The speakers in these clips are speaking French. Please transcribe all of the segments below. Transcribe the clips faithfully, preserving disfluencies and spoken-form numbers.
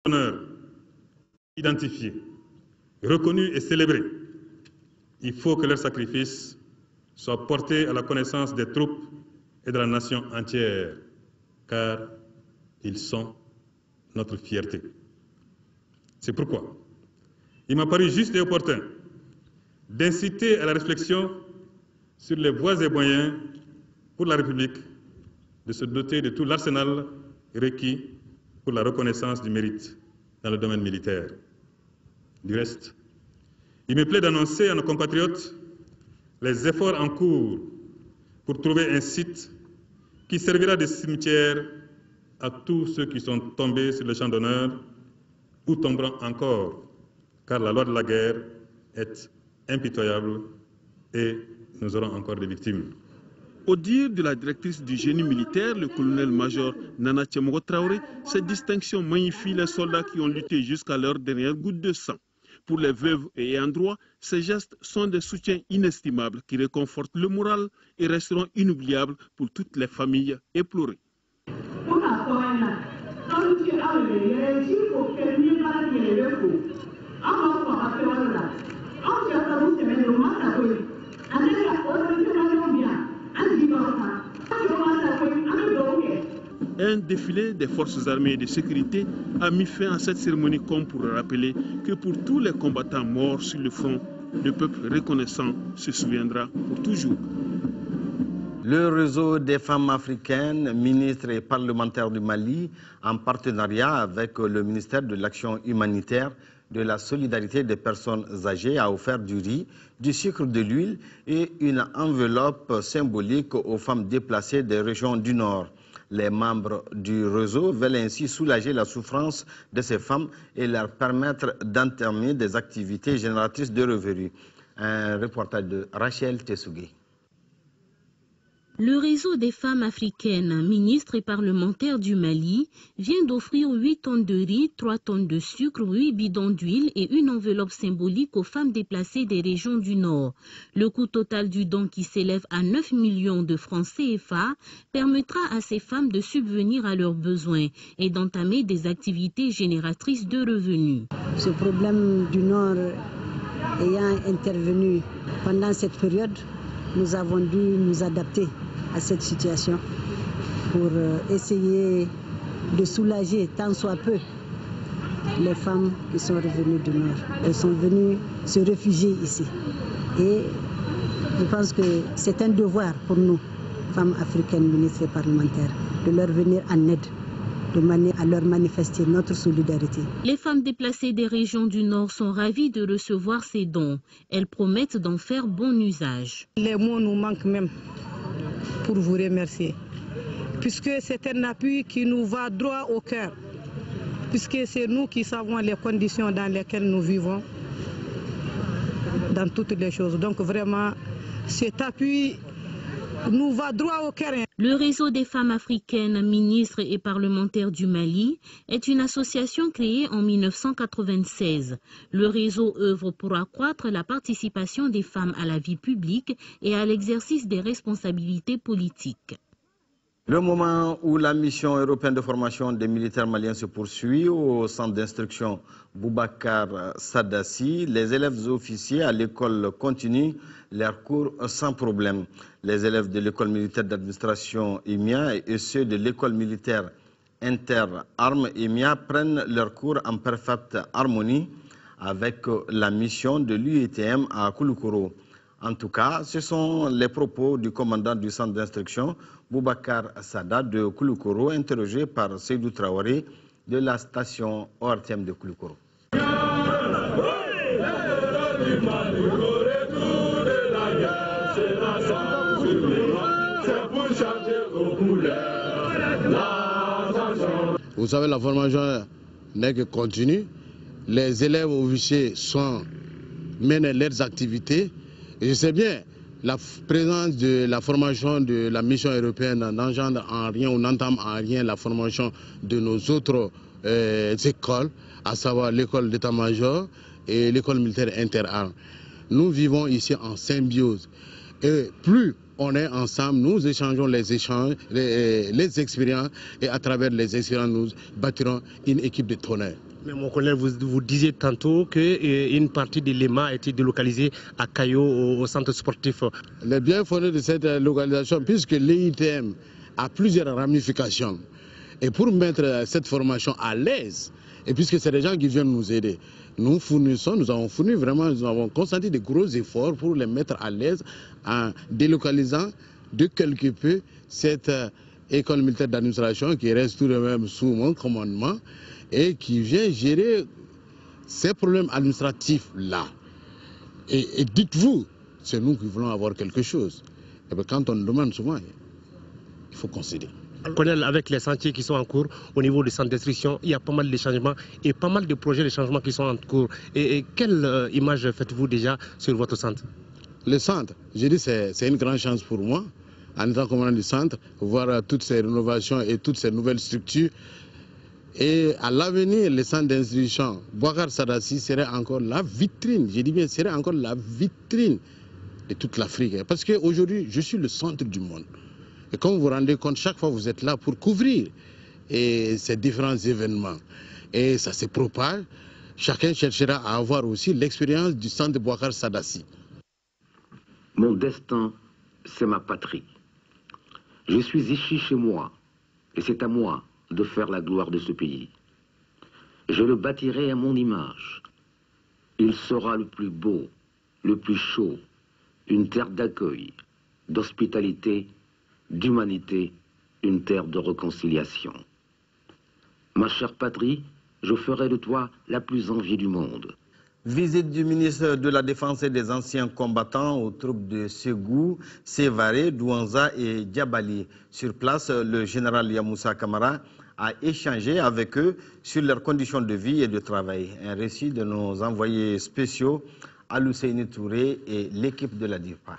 d'honneur identifiés, reconnus et célébrés, il faut que leur sacrifice soit porté à la connaissance des troupes et de la nation entière, car ils sont notre fierté. C'est pourquoi il m'a paru juste et opportun d'inciter à la réflexion sur les voies et moyens pour la République de se doter de tout l'arsenal requis pour la reconnaissance du mérite dans le domaine militaire. Du reste, il me plaît d'annoncer à nos compatriotes les efforts en cours pour trouver un site qui servira de cimetière à tous ceux qui sont tombés sur le champ d'honneur ou tomberont encore, car la loi de la guerre est impitoyable et nous aurons encore des victimes. Au dire de la directrice du génie militaire, le colonel-major Nana Tchemogo Traoré, cette distinction magnifie les soldats qui ont lutté jusqu'à leur dernière goutte de sang. Pour les veuves et ayants droit, ces gestes sont des soutiens inestimables qui réconfortent le moral et resteront inoubliables pour toutes les familles éplorées. Un défilé des forces armées et de sécurité a mis fin à cette cérémonie comme pour rappeler que pour tous les combattants morts sur le front, le peuple reconnaissant se souviendra pour toujours. Le réseau des femmes africaines, ministres et parlementaires du Mali, en partenariat avec le ministère de l'Action humanitaire, de la solidarité des personnes âgées, a offert du riz, du sucre, de l'huile et une enveloppe symbolique aux femmes déplacées des régions du Nord. Les membres du réseau veulent ainsi soulager la souffrance de ces femmes et leur permettre d'entamer des activités génératrices de revenus. Un reportage de Rachel Tessougui. Le réseau des femmes africaines, ministres et parlementaires du Mali, vient d'offrir huit tonnes de riz, trois tonnes de sucre, huit bidons d'huile et une enveloppe symbolique aux femmes déplacées des régions du Nord. Le coût total du don, qui s'élève à neuf millions de francs C F A, permettra à ces femmes de subvenir à leurs besoins et d'entamer des activités génératrices de revenus. Ce problème du Nord ayant intervenu pendant cette période, nous avons dû nous adapter à cette situation pour essayer de soulager tant soit peu les femmes qui sont revenues du Nord. Elles sont venues se réfugier ici. Et je pense que c'est un devoir pour nous, femmes africaines, ministres et parlementaires, de leur venir en aide, de manière à leur manifester notre solidarité. Les femmes déplacées des régions du Nord sont ravies de recevoir ces dons. Elles promettent d'en faire bon usage. Les mots nous manquent même pour vous remercier, puisque c'est un appui qui nous va droit au cœur, puisque c'est nous qui savons les conditions dans lesquelles nous vivons, dans toutes les choses. Donc vraiment, cet appui nous va droit au cœur. Le réseau des femmes africaines, ministres et parlementaires du Mali est une association créée en mille neuf cent quatre-vingt-seize. Le réseau œuvre pour accroître la participation des femmes à la vie publique et à l'exercice des responsabilités politiques. Le moment où la mission européenne de formation des militaires maliens se poursuit au centre d'instruction Boubacar Sadassi, les élèves officiers à l'école continuent leurs cours sans problème. Les élèves de l'école militaire d'administration I M I A et ceux de l'école militaire inter-armes I M I A prennent leurs cours en parfaite harmonie avec la mission de l'U E T M à Kouloukouro. En tout cas, ce sont les propos du commandant du centre d'instruction, Boubacar Sada de Kouloukouro, interrogé par Seydou Traoré de la station O R T M de Kouloukouro. Vous savez, la formation n'est que continue. Les élèves officiers sont menés leurs activités. Et je sais bien, la présence de la formation de la mission européenne n'engendre en rien ou n'entame en rien la formation de nos autres euh, écoles, à savoir l'école d'état-major et l'école militaire inter-armes. Nous vivons ici en symbiose. Et plus on est ensemble, nous échangeons les échanges, les, les expériences, et à travers les expériences, nous bâtirons une équipe de tonnerre. Mais mon colonel, vous, vous disiez tantôt qu'une partie de l'E M A a été délocalisée à Cayo, au, au centre sportif. Les bien fondés de cette localisation, puisque l'E I T M a plusieurs ramifications, et pour mettre cette formation à l'aise, et puisque c'est des gens qui viennent nous aider, nous fournissons, nous avons fourni vraiment, nous avons consenti de gros efforts pour les mettre à l'aise en délocalisant de quelque peu cette école militaire d'administration qui reste tout de même sous mon commandement et qui vient gérer ces problèmes administratifs-là. Et, et dites-vous, c'est nous qui voulons avoir quelque chose. Et bien quand on demande souvent, il faut concéder. Colonel, avec les chantiers qui sont en cours au niveau du centre d'instruction, il y a pas mal de changements et pas mal de projets de changement qui sont en cours. Et, et quelle euh, image faites-vous déjà sur votre centre? Le centre, j'ai dit c'est une grande chance pour moi, en étant commandant du centre, voir euh, toutes ces rénovations et toutes ces nouvelles structures. Et à l'avenir, le centre d'instruction, Boubacar Sadassi serait encore la vitrine, je dis bien, serait encore la vitrine de toute l'Afrique. Parce qu'aujourd'hui, je suis le centre du monde. Et comme vous vous rendez compte, chaque fois vous êtes là pour couvrir et ces différents événements. Et ça se propage. Chacun cherchera à avoir aussi l'expérience du centre de Boubacar Sadassi. Mon destin, c'est ma patrie. Je suis ici chez moi et c'est à moi de faire la gloire de ce pays. Je le bâtirai à mon image. Il sera le plus beau, le plus chaud, une terre d'accueil, d'hospitalité, d'humanité, une terre de réconciliation. Ma chère patrie, je ferai de toi la plus enviée du monde. Visite du ministre de la Défense et des anciens combattants aux troupes de Ségou, Sévaré, Douanza et Diabali. Sur place, le général Yamoussa Kamara a échangé avec eux sur leurs conditions de vie et de travail. Un récit de nos envoyés spéciaux, Alousseyni Touré et l'équipe de la D I R P A.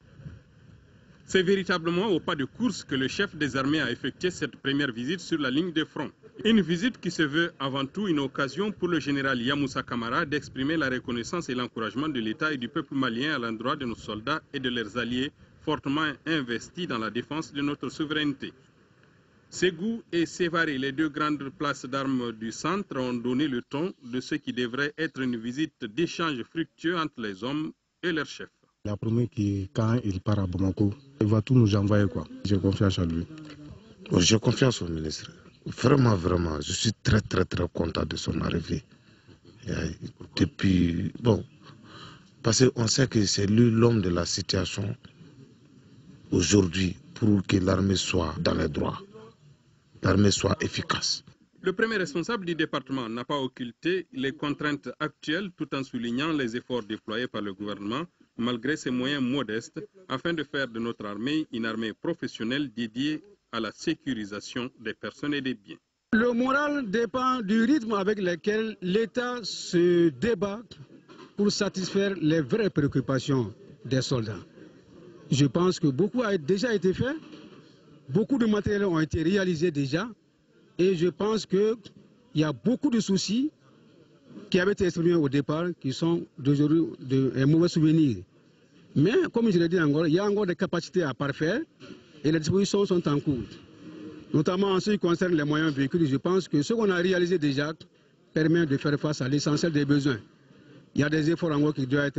C'est véritablement au pas de course que le chef des armées a effectué cette première visite sur la ligne de front. Une visite qui se veut avant tout une occasion pour le général Yamoussa Kamara d'exprimer la reconnaissance et l'encouragement de l'État et du peuple malien à l'endroit de nos soldats et de leurs alliés fortement investis dans la défense de notre souveraineté. Ségou et Sévaré, les deux grandes places d'armes du centre, ont donné le ton de ce qui devrait être une visite d'échange fructueux entre les hommes et leurs chefs. La première qui, quand il part à Bamako, il va tout nous envoyer quoi. J'ai confiance en lui. Bon, j'ai confiance au ministre. Vraiment, vraiment, je suis très, très, très content de son arrivée. Et depuis, bon, parce qu'on sait que c'est lui l'homme de la situation aujourd'hui pour que l'armée soit dans les droits, l'armée soit efficace. Le premier responsable du département n'a pas occulté les contraintes actuelles tout en soulignant les efforts déployés par le gouvernement malgré ses moyens modestes afin de faire de notre armée une armée professionnelle dédiée à la sécurisation des personnes et des biens. Le moral dépend du rythme avec lequel l'État se débat pour satisfaire les vraies préoccupations des soldats. Je pense que beaucoup a déjà été fait, beaucoup de matériels ont été réalisés déjà, et je pense qu'il y a beaucoup de soucis qui avaient été exprimés au départ, qui sont d'aujourd'hui un mauvais souvenir. Mais comme je l'ai dit encore, il y a encore des capacités à parfaire et les dispositions sont en cours. Notamment en ce qui concerne les moyens véhicules, je pense que ce qu'on a réalisé déjà permet de faire face à l'essentiel des besoins. Il y a des efforts encore qui doivent être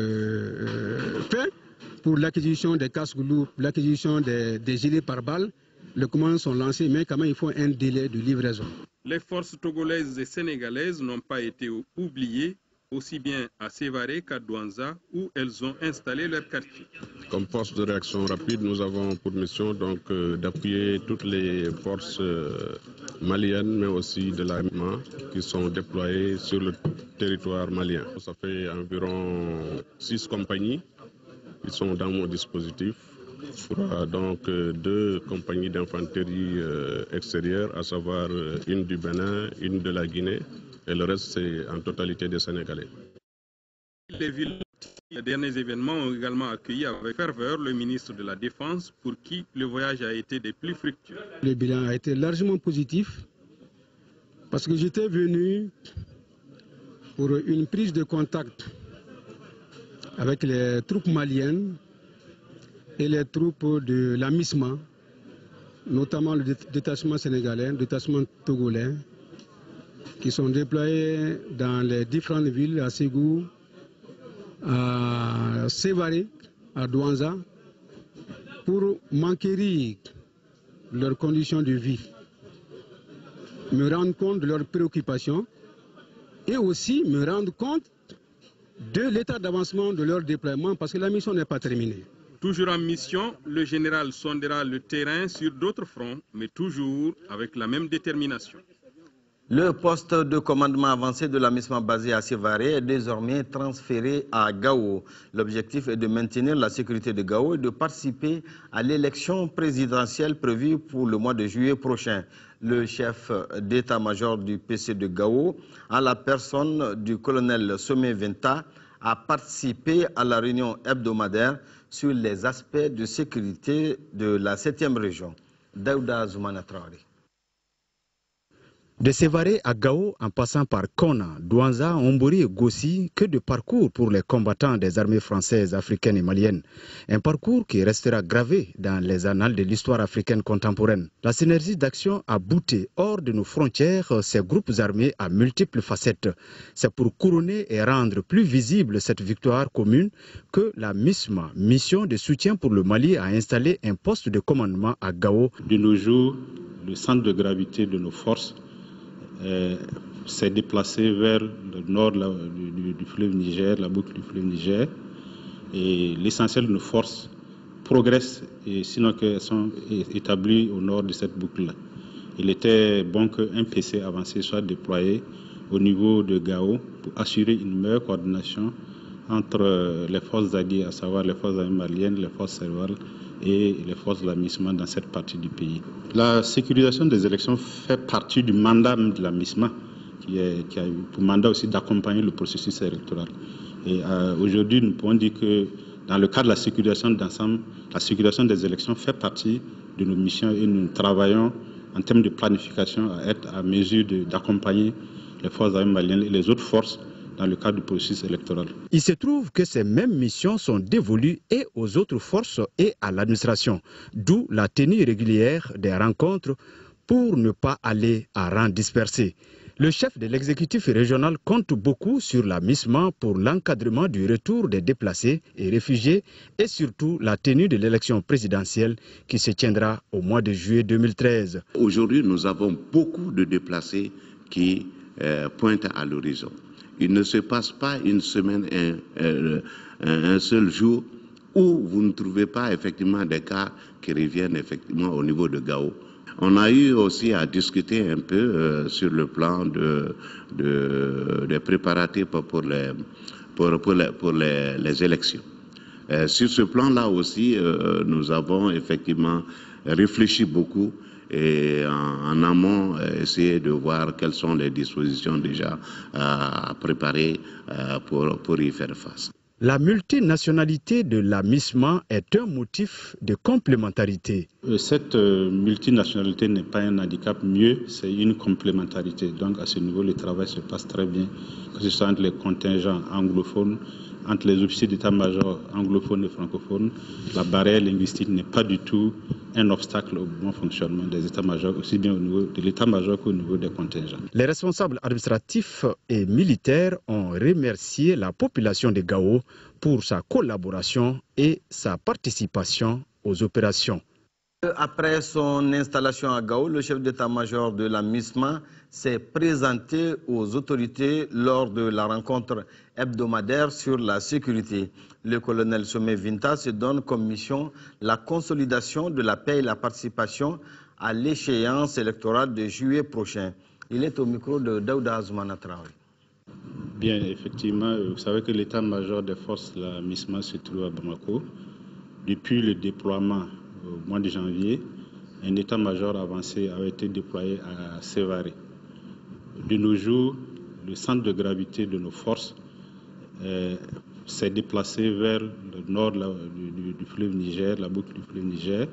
euh, faits pour l'acquisition des casques lourds, l'acquisition des, des gilets pare-balles. Les commandes sont lancées, mais quand même il faut un délai de livraison. Les forces togolaises et sénégalaises n'ont pas été oubliées, aussi bien à Sévaré qu'à Douanza, où elles ont installé leur quartier. Comme force de réaction rapide, nous avons pour mission donc euh, d'appuyer toutes les forces euh, maliennes, mais aussi de l'A M A, qui sont déployées sur le territoire malien. Ça fait environ six compagnies qui sont dans mon dispositif. Il y aura donc euh, deux compagnies d'infanterie euh, extérieure, à savoir euh, une du Bénin, une de la Guinée, et le reste c'est en totalité des Sénégalais. Les villes, les derniers événements ont également accueilli avec ferveur le ministre de la Défense, pour qui le voyage a été des plus fructueux. Le bilan a été largement positif, parce que j'étais venu pour une prise de contact avec les troupes maliennes et les troupes de la MISMA, notamment le détachement sénégalais, le détachement togolais, qui sont déployés dans les différentes villes, à Ségou, à Sévaré, à Douanza, pour m'enquérir de leurs conditions de vie, me rendre compte de leurs préoccupations et aussi me rendre compte de l'état d'avancement de leur déploiement parce que la mission n'est pas terminée. Toujours en mission, le général sondera le terrain sur d'autres fronts, mais toujours avec la même détermination. Le poste de commandement avancé de la MISMA basé à Sévaré est désormais transféré à Gao. L'objectif est de maintenir la sécurité de Gao et de participer à l'élection présidentielle prévue pour le mois de juillet prochain. Le chef d'état-major du P C de Gao, à la personne du colonel Somé Venta, a participé à la réunion hebdomadaire sur les aspects de sécurité de la septième région. Daouda Zoumana Traoré. De Sévaré à Gao, en passant par Kona, Douanza, Ombori et Gossi, que de parcours pour les combattants des armées françaises, africaines et maliennes. Un parcours qui restera gravé dans les annales de l'histoire africaine contemporaine. La synergie d'action a bouté hors de nos frontières ces groupes armés à multiples facettes. C'est pour couronner et rendre plus visible cette victoire commune que la MISMA, mission de soutien pour le Mali, a installé un poste de commandement à Gao. De nos jours, le centre de gravité de nos forces Euh, s'est déplacé vers le nord la, du, du fleuve Niger, la boucle du fleuve Niger, et l'essentiel de nos forces progresse, et sinon qu'elles sont établies au nord de cette boucle-là. Il était bon qu'un P C avancé soit déployé au niveau de Gao pour assurer une meilleure coordination entre les forces alliées, à savoir les forces armées maliennes, les forces servales et les forces de la MISMA dans cette partie du pays. La sécurisation des élections fait partie du mandat de la MISMA, qui, est, qui a eu pour mandat aussi d'accompagner le processus électoral. Et euh, aujourd'hui, nous pouvons dire que dans le cadre de la sécurisation d'ensemble, la sécurisation des élections fait partie de nos missions et nous travaillons en termes de planification à être à mesure d'accompagner les forces armées maliennes et les autres forces dans le cadre du processus électoral. Il se trouve que ces mêmes missions sont dévolues et aux autres forces et à l'administration, d'où la tenue régulière des rencontres pour ne pas aller à rang dispersé. Le chef de l'exécutif régional compte beaucoup sur la MISMA pour l'encadrement du retour des déplacés et réfugiés et surtout la tenue de l'élection présidentielle qui se tiendra au mois de juillet deux mille treize. Aujourd'hui, nous avons beaucoup de déplacés qui euh, pointent à l'horizon. Il ne se passe pas une semaine, un, un, un seul jour où vous ne trouvez pas effectivement des cas qui reviennent effectivement au niveau de Gao. On a eu aussi à discuter un peu euh, sur le plan de, de, de préparatifs pour les, pour, pour les, pour les, les élections. Euh, sur ce plan-là aussi, euh, nous avons effectivement réfléchi beaucoup et en, en amont euh, essayer de voir quelles sont les dispositions déjà euh, à préparer euh, pour, pour y faire face. La multinationalité de la MISMA est un motif de complémentarité. Cette euh, multinationalité n'est pas un handicap, mieux c'est une complémentarité. Donc à ce niveau, le travail se passe très bien, que ce soit entre les contingents anglophones, entre les officiers d'état-major anglophones et francophones. La barrière linguistique n'est pas du tout un obstacle au bon fonctionnement des états-majors, aussi bien au niveau de l'état-major qu'au niveau des contingents. Les responsables administratifs et militaires ont remercié la population de Gao pour sa collaboration et sa participation aux opérations. Après son installation à Gao, le chef d'état-major de la MISMA s'est présenté aux autorités lors de la rencontre hebdomadaire sur la sécurité. Le colonel Somé Vinta se donne comme mission la consolidation de la paix et la participation à l'échéance électorale de juillet prochain. Il est au micro de Daouda Azoumana Traoré. Bien, effectivement, vous savez que l'état-major des forces de la MISMA se trouve à Bamako. Depuis le déploiement au mois de janvier, un état-major avancé avait été déployé à Sévaré. De nos jours, le centre de gravité de nos forces euh, s'est déplacé vers le nord la, du, du fleuve Niger, la boucle du fleuve Niger,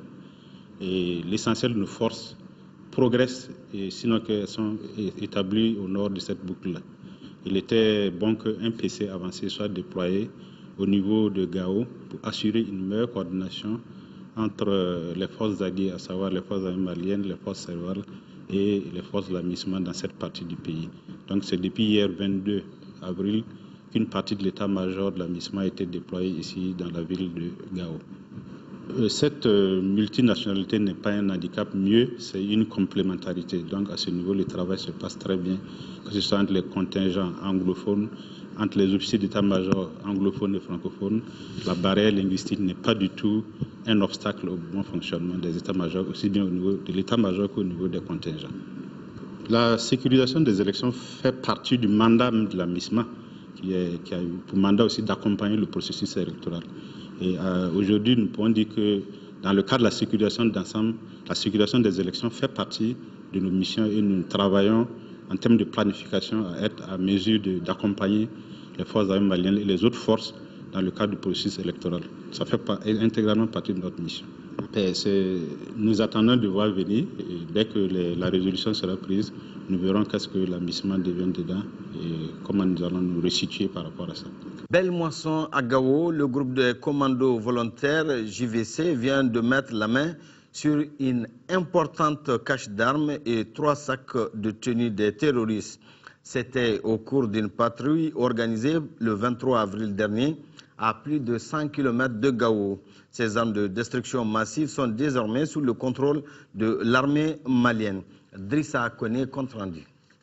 et l'essentiel de nos forces progresse, et sinon qu'elles sont établies au nord de cette boucle-là. Il était bon qu'un P C avancé soit déployé au niveau de Gao pour assurer une meilleure coordination entre les forces alliées, à savoir les forces armées maliennes, les forces servales et et les forces de la MISMA dans cette partie du pays. Donc c'est depuis hier vingt-deux avril qu'une partie de l'état-major de la MISMA a été déployée ici dans la ville de Gao. Cette multinationalité n'est pas un handicap, mieux c'est une complémentarité. Donc à ce niveau, le travail se passe très bien, que ce soit entre les contingents anglophones, entre les officiers d'état-major anglophones et francophones. La barrière linguistique n'est pas du tout un obstacle au bon fonctionnement des états-majors, aussi bien au niveau de l'état-major qu'au niveau des contingents. La sécurisation des élections fait partie du mandat de la MISMA, qui, est, qui a eu pour mandat aussi d'accompagner le processus électoral. Et euh, aujourd'hui, nous pouvons dire que dans le cadre de la sécurisation d'ensemble, la sécurisation des élections fait partie de nos missions et nous travaillons en termes de planification à être à mesure d'accompagner les forces armées maliennes et les autres forces dans le cadre du processus électoral. Ça fait pas, intégralement partie de notre mission. Et nous attendons de voir venir et dès que les, la résolution sera prise, nous verrons qu'est-ce que la MISMA devient dedans et comment nous allons nous resituer par rapport à ça. Belle Moisson à Gao, le groupe de commandos volontaires J V C vient de mettre la main sur une importante cache d'armes et trois sacs de tenue des terroristes. C'était au cours d'une patrouille organisée le vingt-trois avril dernier à plus de cent kilomètres de Gao. Ces armes de destruction massive sont désormais sous le contrôle de l'armée malienne. Drissa Kone, compte rendu.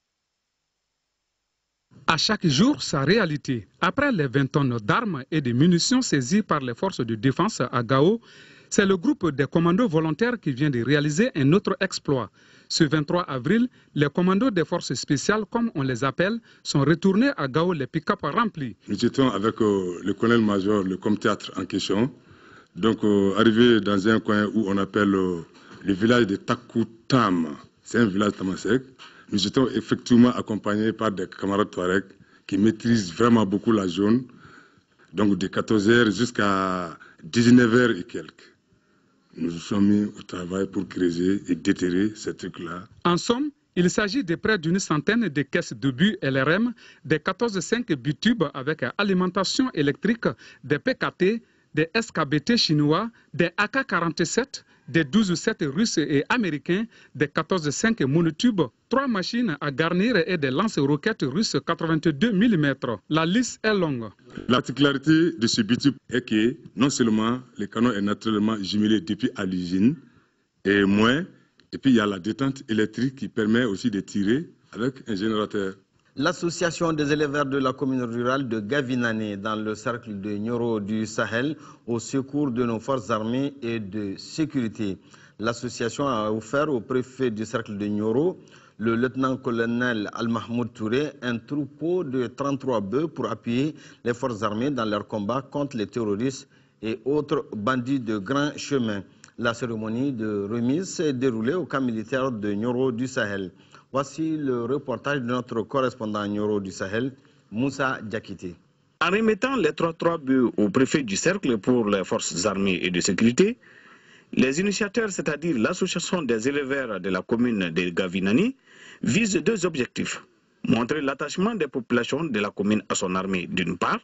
À chaque jour, sa réalité. Après les vingt tonnes d'armes et de munitions saisies par les forces de défense à Gao, c'est le groupe des commandos volontaires qui vient de réaliser un autre exploit. Ce vingt-trois avril, les commandos des forces spéciales, comme on les appelle, sont retournés à Gao, les pick-up remplis. Nous étions avec euh, le colonel-major, le com-théâtre en question, donc euh, arrivé dans un coin où on appelle euh, le village de Takoutam. C'est un village tamasek. Nous étions effectivement accompagnés par des camarades Touareg qui maîtrisent vraiment beaucoup la zone, donc de quatorze heures jusqu'à dix-neuf heures et quelques. Nous nous sommes mis au travail pour creuser et déterrer ces trucs-là. En somme, il s'agit de près d'une centaine de caisses d'obus L R M, des quatorze virgule cinq bitubes avec alimentation électrique, des P K T, des S K B T chinois, des A K quarante-sept, des douze sept russes et américains, des quatorze virgule cinq monotubes, trois machines à garnir et des lance-roquettes russes quatre-vingt-deux millimètres. La liste est longue. La particularité de ce bitube est que non seulement le canon est naturellement jumelé depuis à l'usine, et moins, et puis il y a la détente électrique qui permet aussi de tirer avec un générateur. L'association des éleveurs de la commune rurale de Gavinane dans le cercle de Nioro du Sahel au secours de nos forces armées et de sécurité. L'association a offert au préfet du cercle de Nioro, le lieutenant-colonel Al-Mahmoud Touré, un troupeau de trente-trois bœufs pour appuyer les forces armées dans leur combat contre les terroristes et autres bandits de grand chemin. La cérémonie de remise s'est déroulée au camp militaire de Nioro du Sahel. Voici le reportage de notre correspondant à Nioro du Sahel, Moussa Diakité. En remettant les trente-trois bœufs au préfet du cercle pour les forces armées et de sécurité, les initiateurs, c'est-à-dire l'association des éleveurs de la commune de Gavinani, visent deux objectifs. Montrer l'attachement des populations de la commune à son armée d'une part,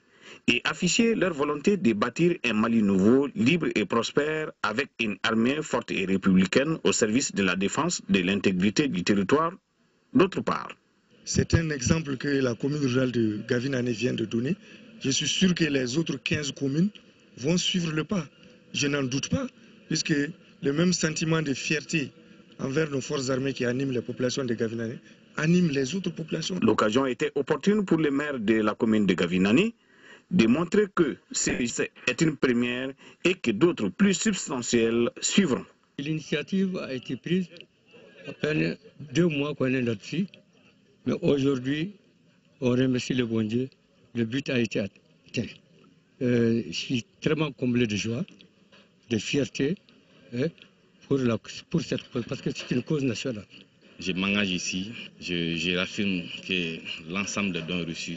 et afficher leur volonté de bâtir un Mali nouveau, libre et prospère, avec une armée forte et républicaine au service de la défense de l'intégrité du territoire, d'autre part. C'est un exemple que la commune rurale de Gavinane vient de donner. Je suis sûr que les autres quinze communes vont suivre le pas. Je n'en doute pas, puisque le même sentiment de fierté envers nos forces armées qui animent les populations de Gavinane anime les autres populations. L'occasion était opportune pour le maire de la commune de Gavinane de montrer que c'est une première et que d'autres plus substantielles suivront. L'initiative a été prise à peine deux mois qu'on est là-dessus, mais aujourd'hui, on remercie le bon Dieu, le but a été atteint. Euh, je suis très comblé de joie, de fierté hein, pour, la, pour cette cause, parce que c'est une cause nationale. Je m'engage ici, je, je raffirme que l'ensemble des dons reçus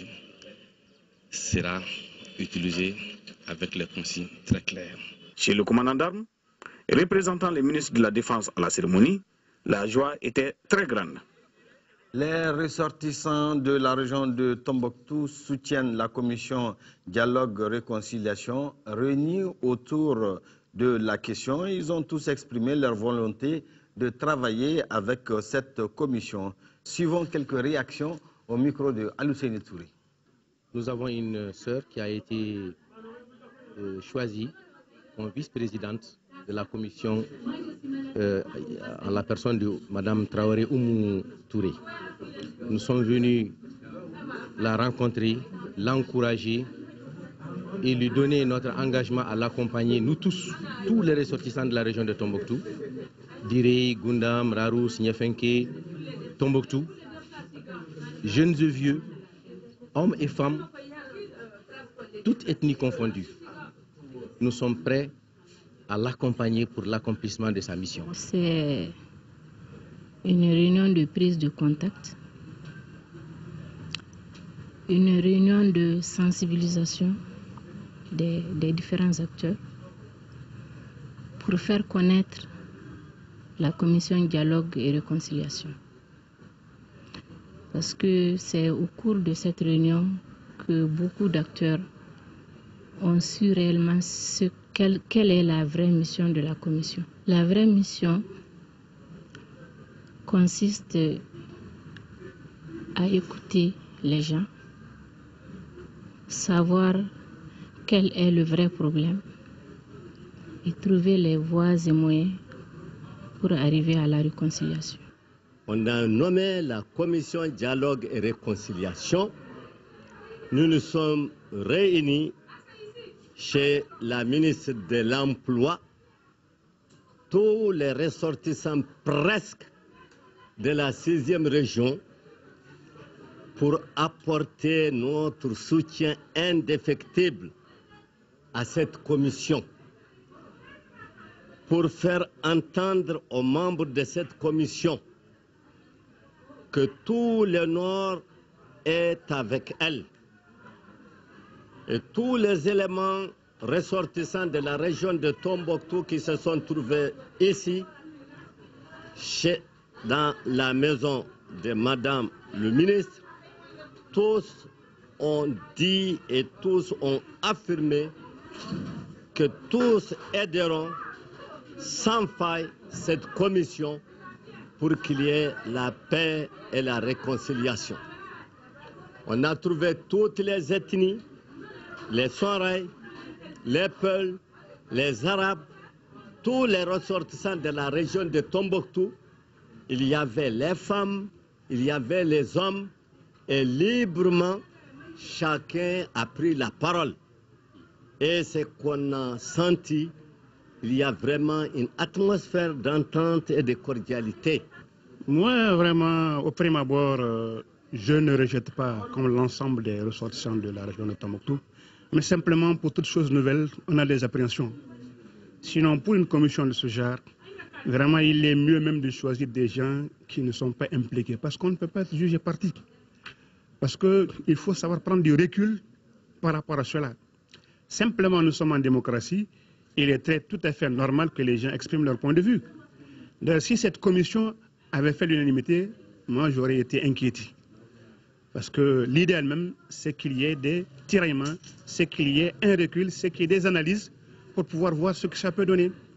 sera utilisé avec les consignes très claires. Chez le commandant d'armes, représentant les ministres de la Défense à la cérémonie, la joie était très grande. Les ressortissants de la région de Tombouctou soutiennent la commission Dialogue-Réconciliation réunie autour de la question. Ils ont tous exprimé leur volonté de travailler avec cette commission. Suivons quelques réactions au micro de Alousseni Touré. Nous avons une sœur qui a été euh, choisie comme vice-présidente de la commission euh, en la personne de Mme Traoré Oumou Touré. Nous sommes venus la rencontrer, l'encourager et lui donner notre engagement à l'accompagner, nous tous, tous les ressortissants de la région de Tombouctou, Diré, Gundam, Rarou, Signefenke, Tombouctou, jeunes et vieux, hommes et femmes, toutes ethnies confondues. Nous sommes prêts à l'accompagner pour l'accomplissement de sa mission. C'est une réunion de prise de contact, une réunion de sensibilisation des, des différents acteurs pour faire connaître la commission dialogue et réconciliation. Parce que c'est au cours de cette réunion que beaucoup d'acteurs ont su réellement ce, quelle, quelle est la vraie mission de la commission. La vraie mission consiste à écouter les gens, savoir quel est le vrai problème et trouver les voies et moyens pour arriver à la réconciliation. On a nommé la commission dialogue et réconciliation. Nous nous sommes réunis chez la ministre de l'Emploi, tous les ressortissants presque de la sixième région, pour apporter notre soutien indéfectible à cette commission, pour faire entendre aux membres de cette commission que tout le Nord est avec elle. Et tous les éléments ressortissants de la région de Tombouctou qui se sont trouvés ici, chez, dans la maison de Madame le ministre, tous ont dit et tous ont affirmé que tous aideront sans faille cette commission pour qu'il y ait la paix et la réconciliation. On a trouvé toutes les ethnies, les Soraï, les Peuls, les Arabes, tous les ressortissants de la région de Tombouctou. Il y avait les femmes, il y avait les hommes, et librement, chacun a pris la parole. Et ce qu'on a senti, il y a vraiment une atmosphère d'entente et de cordialité. Moi, vraiment, au prime abord, euh, je ne rejette pas comme l'ensemble des ressortissants de la région de Tombouctou, mais simplement pour toute chose nouvelle, on a des appréhensions. Sinon, pour une commission de ce genre, vraiment, il est mieux même de choisir des gens qui ne sont pas impliqués, parce qu'on ne peut pas être jugé parti. Parce qu'il faut savoir prendre du recul par rapport à cela. Simplement, nous sommes en démocratie. Il est très, tout à fait normal que les gens expriment leur point de vue. Donc, si cette commission avait fait l'unanimité, moi, j'aurais été inquiété. Parce que l'idéal même, c'est qu'il y ait des tiraillements, c'est qu'il y ait un recul, c'est qu'il y ait des analyses pour pouvoir voir ce que ça peut donner.